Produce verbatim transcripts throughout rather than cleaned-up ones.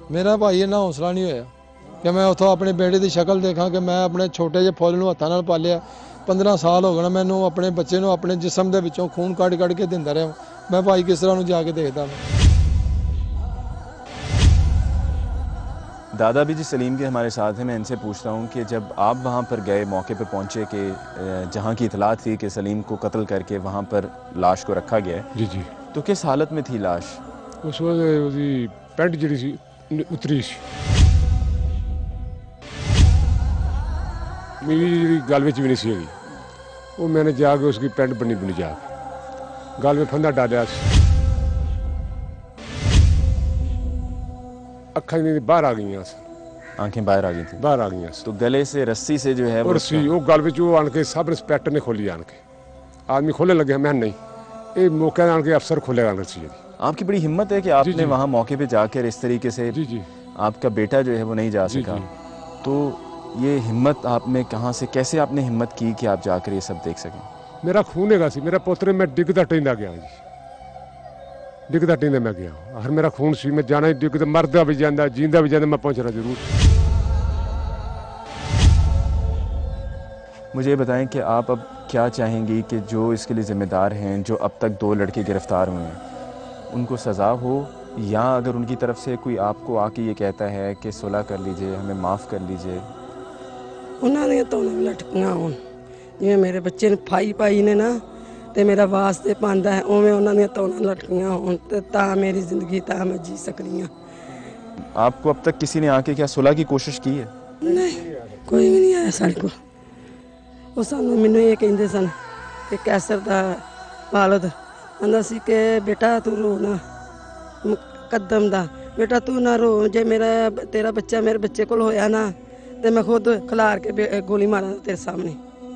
मेरा भाई इन्ना हौसला नहीं होया कि मैं उतों अपने बेटे की शक्ल देखा कि मैं अपने छोटे जे फुੱਲ ਨੂੰ हत्थां नाल पालिया। पंद्रह साल हो गए मैनू अपने बच्चे ਨੂੰ अपने जिसम ਦੇ ਵਿੱਚੋਂ खून ਕੱਢ ਕੱਢ के ਦਿੰਦਾ ਰਿਹਾ। मैं भाई किस तरह ਨੂੰ जाके देखदा मैं। दादा भी जी सलीम के हमारे साथ हैं। मैं इनसे पूछता हूँ कि जब आप वहाँ पर गए, मौके पर पहुँचे कि जहाँ की इतला थी कि सलीम को कत्ल करके वहाँ पर लाश को रखा गया है, जी जी, तो किस हालत में थी लाश? उस वक्त पेंट जी सी उतरी सी, मेरी जी गल में भी नहीं सी, वो मैंने जाके उसकी पेंट बनी बुनी जाके गल में फंदा डालिया, अखा बाहर आ गई, आंखें बाहर आ गई थी, बाहर आ गई। तो गले से रस्सी से जो है वो रस्सी वो गल में वो आन के सब इंस्पैक्टर ने खोली, आन के आदमी खोलने लगे, मैं नहीं, ये मौके आन के अफसर खोलेगा रस्सी। आपकी बड़ी हिम्मत है कि आपने वहाँ मौके पे जाकर इस तरीके से, जी जी, आपका बेटा जो है वो नहीं जा सका, तो ये हिम्मत आप में कहाँ से, कैसे आपने हिम्मत की कि आप जाकर ये सब देख सकें? मेरा खून है सी, मेरा पुत्र, मैं डिगदा टेंदा गया जी, डिगदा टेंदा मैं गया, हर मेरा खून सी, मैं जाना ही डिगदा, मरदा भी जाता, जींदा भी जाता, मैं पहुँचना जरूर। मुझे बताएं कि आप अब क्या चाहेंगी कि जो इसके लिए ज़िम्मेदार हैं, जो अब तक दो लड़के गिरफ़्तार हुए हैं, उनको सज़ा हो, या अगर उनकी तरफ से कोई आपको आके ये कहता है कि सुलह कर लीजिए, हमें माफ़ कर लीजिए? उन्होंने तो लटकियां होन, जिवें मेरे बच्चे ने फाई पाई ने ना, तो मेरा वास्ते पांदा है, उवें उन्होंने तो लटकियां होन, तो ता मेरी जिंदगी ता मैं जी सकनी हाँ। आपको अब तक किसी ने आके क्या सुलह की कोशिश की है? नहीं, कोई भी नहीं आया साढ़े को। वो सानू मैनू ये कहते सन कि कैसर दा वालद आंदा सी कि बेटा तू रो ना, कदम दा बेटा तू ना रो, जे मेरा तेरा बच्चा मेरे बच्चे को होया ना, तो मैं खुद खिलार के गोली मारा तेरे सामने।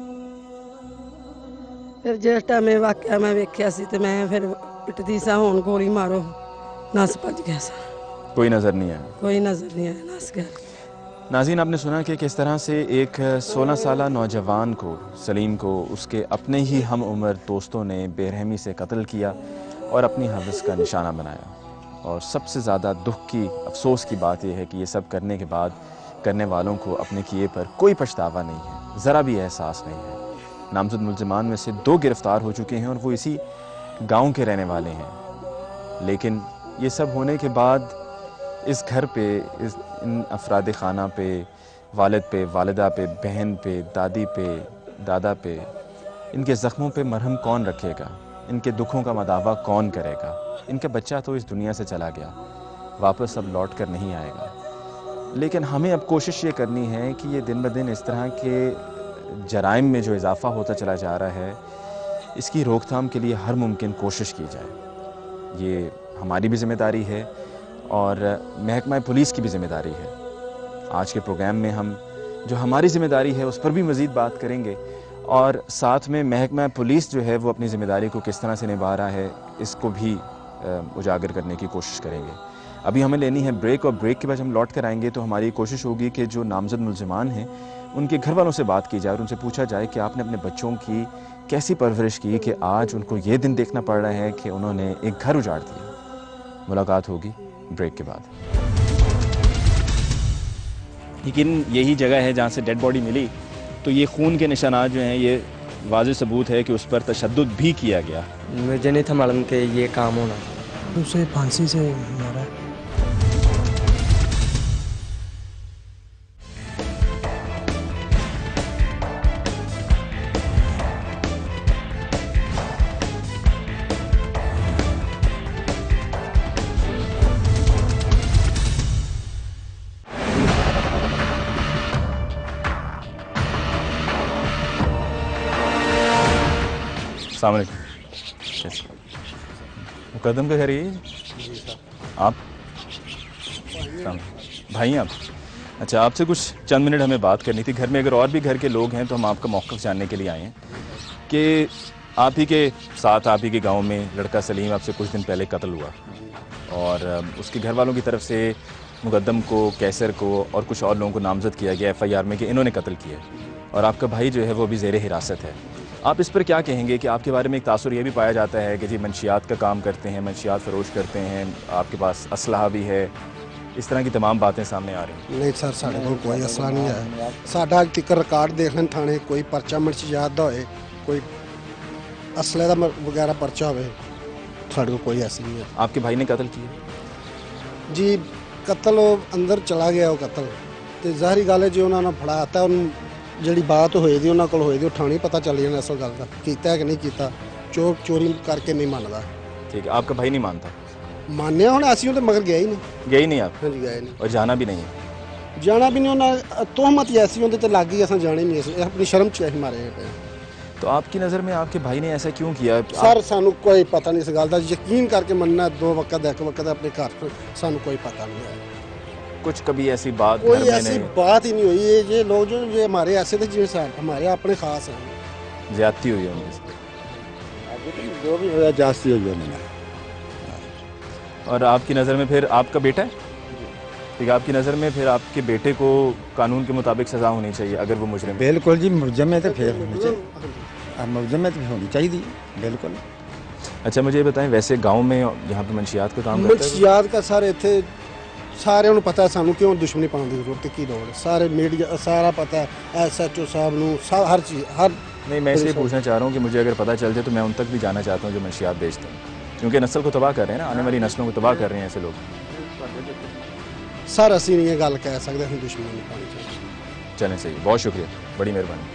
फिर जिस टाइम में वाकया मैं वेख्या सी, तो मैं फिर पिटदी सा, हुण गोली मारो, नस भज गया सा, कोई नज़र नहीं आया? कोई नज़र नहीं आया, नस गया। नाज़रीन, आपने सुना कि किस तरह से एक सोलह साला नौजवान को, सलीम को, उसके अपने ही हम उम्र दोस्तों ने बेरहमी से कत्ल किया और अपनी हवस का निशाना बनाया। और सबसे ज़्यादा दुख की, अफसोस की बात यह है कि ये सब करने के बाद करने वालों को अपने किए पर कोई पछतावा नहीं है, ज़रा भी एहसास नहीं है। नामजद मुल्ज़िमान में से दो गिरफ़्तार हो चुके हैं और वो इसी गाँव के रहने वाले हैं। लेकिन ये सब होने के बाद इस घर पे, इस इन अफराद खाना पे, वालिद पे, वालिदा पे, बहन पे, दादी पे, दादा पे, इनके ज़ख्मों पे मरहम कौन रखेगा? इनके दुखों का मदावा कौन करेगा? इनका बच्चा तो इस दुनिया से चला गया, वापस अब लौट कर नहीं आएगा। लेकिन हमें अब कोशिश ये करनी है कि ये दिन ब दिन इस तरह के जराइम में जो इजाफ़ा होता चला जा रहा है, इसकी रोकथाम के लिए हर मुमकिन कोशिश की जाए। ये हमारी भी ज़िम्मेदारी है और महकमा पुलिस की भी ज़िम्मेदारी है। आज के प्रोग्राम में हम जो हमारी ज़िम्मेदारी है उस पर भी मज़ीद बात करेंगे, और साथ में महकमा पुलिस जो है वो अपनी ज़िम्मेदारी को किस तरह से निभा रहा है, इसको भी उजागर करने की कोशिश करेंगे। अभी हमें लेनी है ब्रेक, और ब्रेक के बाद हम लौट कर आएंगे तो हमारी कोशिश होगी कि जो नामजद मुल्ज़िमान हैं उनके घर वालों से बात की जाए और उनसे पूछा जाए कि आपने अपने बच्चों की कैसी परवरिश की कि आज उनको ये दिन देखना पड़ रहा है कि उन्होंने एक घर उजाड़ दिया। मुलाकात होगी ब्रेक के बाद। लेकिन यही जगह है जहाँ से डेड बॉडी मिली, तो ये खून के निशानात जो हैं ये वाज़ेह सबूत है कि उस पर तशद्दुद भी किया गया। मुझे नहीं था मालूम कि ये काम होना। उसे फांसी से मारा। अस्सलाम वालेकुम। मुकद्दम का घर यही? आप भाई हैं आप? अच्छा, आपसे कुछ चंद मिनट हमें बात करनी थी। घर में अगर और भी घर के लोग हैं तो हम आपका मौक़िफ़ जानने के लिए आए हैं कि आप ही के साथ, आप ही के गांव में लड़का सलीम आपसे कुछ दिन पहले कत्ल हुआ, और उसके घर वालों की तरफ से मुकद्दम को, कैसर को और कुछ और लोगों को नामज़द किया गया एफ़ आई आर में कि इन्होंने कत्ल किया, और आपका भाई जो है वो अभी ज़ेरे हिरासत है। आप इस पर क्या कहेंगे कि आपके बारे में एक तासुर ये भी पाया जाता है कि जी मंशियात का काम करते हैं, मंशियात फ़रोश करते हैं, आपके पास असलहा भी है, इस तरह की तमाम बातें सामने आ रही हैं। नहीं सर, साढ़े को कोई असला नहीं है। साडा अज तक रिकॉर्ड देख लें थाने, कोई परचा मुंशियात दा होए, कोई असले दा वगैरह परचा होवे, साढ़े को कोई ऐसी नहीं है आपके भाई ने कत्ल किया? जी। कत्ल वो अंदर चला गया, वो कत्ल तो ज़ाहरी गल है, जो उन्होंने फड़ाता उन्होंने जी बात होई दी उन्होंने कोल होई दी, ठाणे पता चल जाना असल गल का कीता है कि नहीं कीता। चोर चोरी करके नहीं मानता। ठीक है, आपका भाई नहीं मानता? मान्या हूँ असी तो मगर गया ही नहीं। गए ही नहीं आप? हाँ जी, गए नहीं और जाना भी नहीं है? जाना भी नहीं, उन्हें तोहमत ही ऐसी होंगे तो लग गई, अस जाने नहीं, अस अपनी शर्म च मारे पे। तो आपकी नज़र में आपके भाई ने ऐसा क्यों किया? सर सानू कोई पता नहीं इस गल का, यकीन करके मनना दो वक्त एक वक्त अपने घर, सानू कोई पता नहीं है। कुछ कभी ऐसी बात कोई घर में ऐसी नहीं? बात ही नहीं हुई। ये ये लोग जो ये हमारे ऐसे थे जिस हमारे अपने खास हैं। ज्यादती हुई है उनके साथ? जो भी होया जास्ती हुई है। और आपकी नज़र में फिर आपका बेटा है? ठीक है, आपकी नज़र में फिर आपके बेटे को कानून के मुताबिक सज़ा होनी चाहिए अगर वो मुजरिम? बिल्कुल जी, मुलजम है तो फिर होनी चाहिए, मुलजम है तो होनी चाहिए, बिल्कुल। अच्छा, मुझे ये बताएं, वैसे गांव में यहाँ पे मंशियात का काम करते हैं? मंशियात का सर इतने सारे उन्हें पता है, सानू क्यों दुश्मनी पाने की जरूरत की लोड़ है। सारे मीडिया सारा पता है, एस एच ओ साहब नू सब हर चीज़ हर। नहीं, मैं इसलिए पूछना चाह रहा हूँ कि मुझे अगर पता चल जाए तो मैं उन तक भी जाना चाहता हूँ जो मंशियात बेचते हैं, क्योंकि नस्ल को तबाह कर रहे हैं ना, आने वाली नस्लों को तबाह कर रहे हैं ऐसे लोग। सर असी नहीं ये गल कह सकते, हम दुश्मनी नहीं पानी चाहिए। चलें, सही, बहुत शुक्रिया, बड़ी मेहरबानी।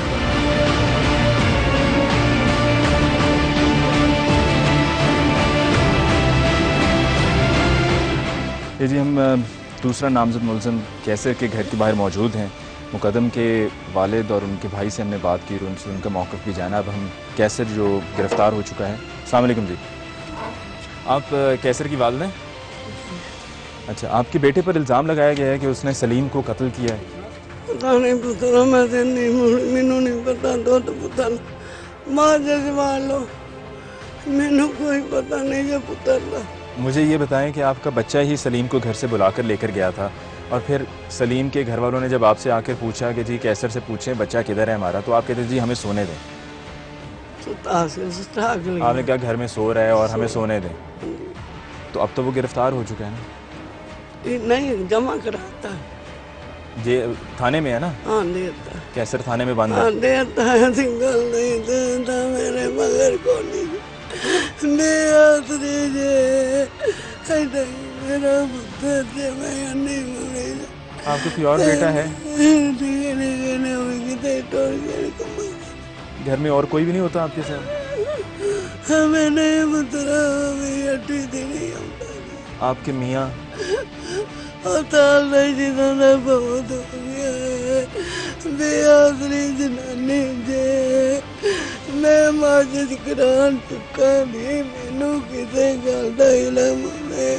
ये जी, हम दूसरा नामजद मुलज़िम कैसर के घर के बाहर मौजूद हैं। मुकदम के वालिद और उनके भाई से हमने बात की, उनसे उनका मौक़िफ़ भी जाना। अब हम कैसर जो गिरफ़्तार हो चुका है। अस्सलाम वालेकुम जी, आप कैसर की वालिद हैं? अच्छा, आपके बेटे पर इल्ज़ाम लगाया गया है कि उसने सलीम को कत्ल किया है। पता नहीं पुत्र, मैं तो नहीं, मैनू नहीं पता। दो तो पुत्र मां जजमान लो, मैनू कोई पता नहीं जो पुत्र ला। मुझे ये बताएं कि आपका बच्चा ही सलीम को घर से बुलाकर लेकर गया था, और फिर सलीम के घर वालों ने जब आपसे आकर पूछा कि जी कैसर से पूछें बच्चा किधर है हमारा, तो आप कहते जी हमें सोने दें। आपने कहा घर में सो रहा है और हमें सोने दें। तो अब तो वो गिरफ्तार हो चुका है ना? नहीं, जमा कराता है। ये थाने में है ना? हाँ, देता है। कैसर थाने में बंद है? हाँ, देता है। सिंगल नहीं देता मेरे मगर को नहीं, मेरा पुत्र से मैं नहीं मिलेगा। आपको कोई और बेटा है? घर में और कोई भी नहीं होता आपके साथ? हमें नहीं पुत्र, हमें अट्ठी थी नहीं होता। आपके मियाँ? ताल नहीं जिन्होंने बहुत हो गया है, बेआसरी जनानी जे मैं माजिद करान चुका नहीं, मैनू किसे गल दा इल्म है।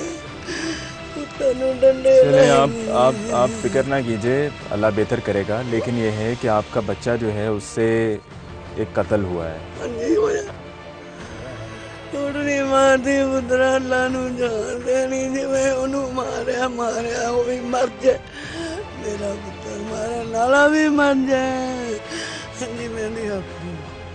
चलिए, आप आप आप फिक्र ना कीजिए, अल्लाह बेहतर करेगा। लेकिन ये है कि आपका बच्चा जो है उससे एक कत्ल हुआ है। उड़नी मारती पुत्रा, अल्लाह नू जान देनी जी, मैं उन्हों मारिया मारिया वो भी मर जाए, मेरा पुत्र मारा नाला भी मर जाए। जी मैंने अपनी।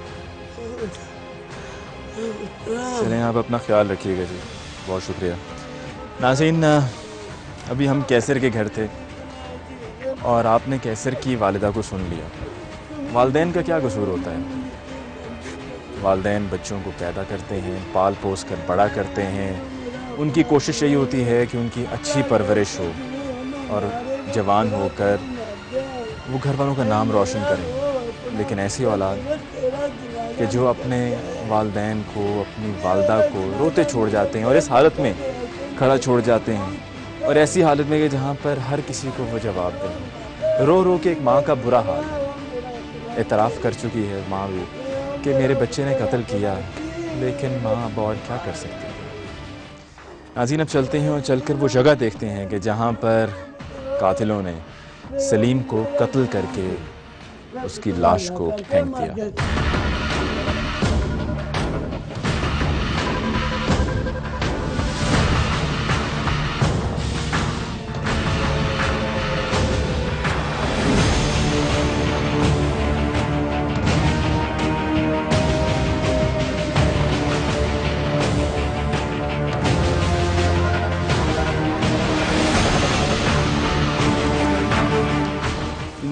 चलें, आप अपना ख्याल रखिएगा जी, बहुत शुक्रिया। नाज़रीन, अभी हम कैसर के घर थे और आपने कैसर की वालिदा को सुन लिया। वालिदैन का क्या कसूर होता है? वालिदैन बच्चों को पैदा करते हैं, पाल पोस कर बड़ा करते हैं। उनकी कोशिश यही होती है कि उनकी अच्छी परवरिश हो और जवान होकर वो घर वालों का नाम रोशन करें। लेकिन ऐसी औलाद कि जो अपने वालिदैन को, अपनी वालदा को रोते छोड़ जाते हैं और इस हालत में खड़ा छोड़ जाते हैं, और ऐसी हालत में कि जहाँ पर हर किसी को वो जवाब दें। रो रो के एक माँ का बुरा हाल है। एतराफ़ कर चुकी है माँ भी कि मेरे बच्चे ने कत्ल किया, लेकिन माँ अब और क्या कर सकती है। नाज़रीन, अब चलते हैं और चलकर वो जगह देखते हैं कि जहाँ पर कातिलों ने सलीम को कत्ल करके उसकी लाश को फेंक दिया।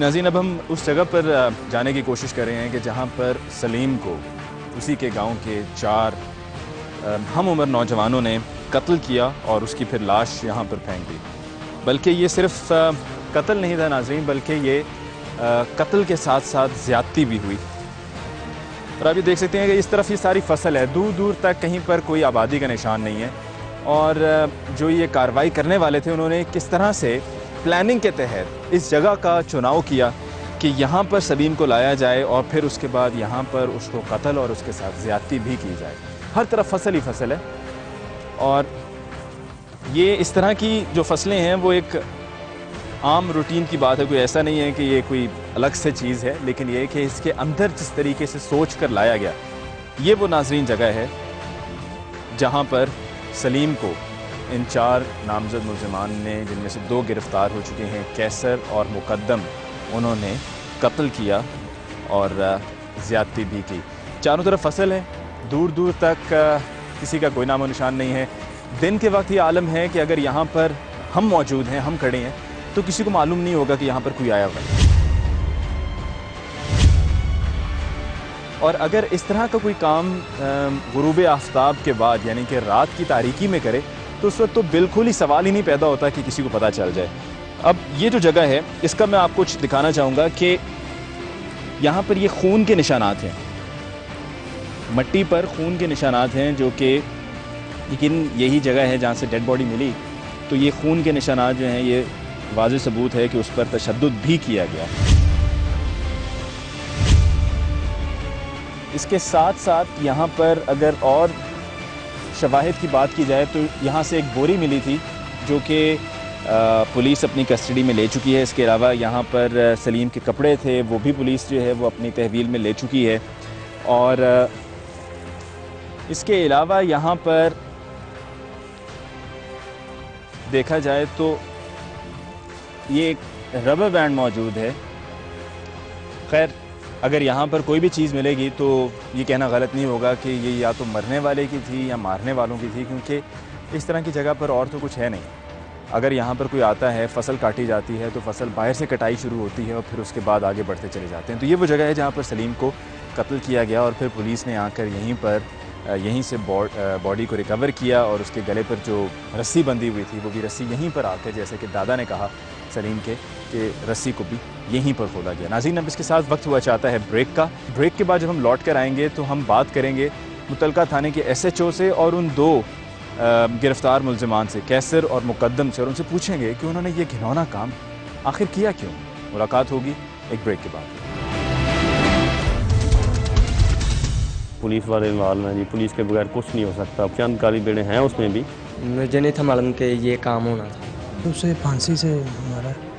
नाज़रीन, अब हम उस जगह पर जाने की कोशिश कर रहे हैं कि जहाँ पर सलीम को उसी के गांव के चार हम उम्र नौजवानों ने कत्ल किया और उसकी फिर लाश यहाँ पर फेंक दी। बल्कि ये सिर्फ कत्ल नहीं था नाज़रीन, बल्कि ये कत्ल के साथ साथ ज़्यादती भी हुई। और आप ये देख सकते हैं कि इस तरफ ये सारी फसल है, दूर दूर तक कहीं पर कोई आबादी का निशान नहीं है। और जो ये कार्रवाई करने वाले थे उन्होंने किस तरह से प्लानिंग के तहत इस जगह का चुनाव किया कि यहाँ पर सलीम को लाया जाए और फिर उसके बाद यहाँ पर उसको कत्ल और उसके साथ ज़्यादती भी की जाए। हर तरफ फसल ही फसल है। और ये इस तरह की जो फसलें हैं वो एक आम रूटीन की बात है, कोई ऐसा नहीं है कि ये कोई अलग से चीज़ है, लेकिन ये कि इसके अंदर जिस तरीके से सोच कर लाया गया, ये वो नाज़रीन जगह है जहाँ पर सलीम को इन चार नामजद मुल्ज़िमान ने, जिनमें से दो गिरफ़्तार हो चुके हैं, कैसर और मुकद्दम, उन्होंने कत्ल किया और ज़्यादती भी की। चारों तरफ फसल है, दूर दूर तक किसी का कोई नामो निशान नहीं है। दिन के वक्त ये आलम है कि अगर यहाँ पर हम मौजूद हैं, हम खड़े हैं, तो किसी को मालूम नहीं होगा कि यहाँ पर कोई आया हुआ है। और अगर इस तरह का कोई काम गुरूब आफ्ताब के बाद यानी कि रात की तारीकी में करे तो उस वक्त तो बिल्कुल ही सवाल ही नहीं पैदा होता कि किसी को पता चल जाए। अब ये जो जगह है इसका मैं आपको कुछ दिखाना चाहूँगा कि यहाँ पर ये खून के निशानात हैं, मट्टी पर खून के निशानात हैं, जो कि लेकिन यही जगह है जहाँ से डेड बॉडी मिली। तो ये खून के निशानात जो हैं ये वाज़ेह सबूत है कि उस पर तशद्दुद भी किया गया। इसके साथ साथ यहाँ पर अगर और शवाहिद की बात की जाए तो यहाँ से एक बोरी मिली थी जो कि पुलिस अपनी कस्टडी में ले चुकी है। इसके अलावा यहाँ पर सलीम के कपड़े थे, वो भी पुलिस जो है वो अपनी तहवील में ले चुकी है। और इसके अलावा यहाँ पर देखा जाए तो ये एक रबर बैंड मौजूद है। खैर, अगर यहाँ पर कोई भी चीज़ मिलेगी तो ये कहना गलत नहीं होगा कि ये या तो मरने वाले की थी या मारने वालों की थी, क्योंकि इस तरह की जगह पर और तो कुछ है नहीं। अगर यहाँ पर कोई आता है, फसल काटी जाती है तो फसल बाहर से कटाई शुरू होती है और फिर उसके बाद आगे बढ़ते चले जाते हैं। तो ये वो जगह है जहाँ पर सलीम को कत्ल किया गया और फिर पुलिस ने आकर यहीं पर यहीं से बॉडी को रिकवर किया और उसके गले पर जो रस्सी बंधी हुई थी वो भी रस्सी यहीं पर आकर, जैसे कि दादा ने कहा सलीम के, कि रस्सी को भी यहीं पर खोला गया। नाज़रीन, अब इसके साथ वक्त हुआ चाहता है ब्रेक का। ब्रेक के बाद जब हम लौट कर आएंगे तो हम बात करेंगे मुतलका थाने के एस एच ओ से और उन दो गिरफ़्तार मुल्ज़िमान से, कैसर और मुकद्दम से, और उनसे पूछेंगे कि उन्होंने ये घिनौना काम आखिर किया क्यों। मुलाकात होगी एक ब्रेक के बाद। पुलिस वाले इन्वॉल्व हैं जी, पुलिस के बगैर कुछ नहीं हो सकता। चंद काली बेड़े हैं उसमें भी। मुझे नहीं था मालूम कि ये काम होना था। उसे फांसी से मारा।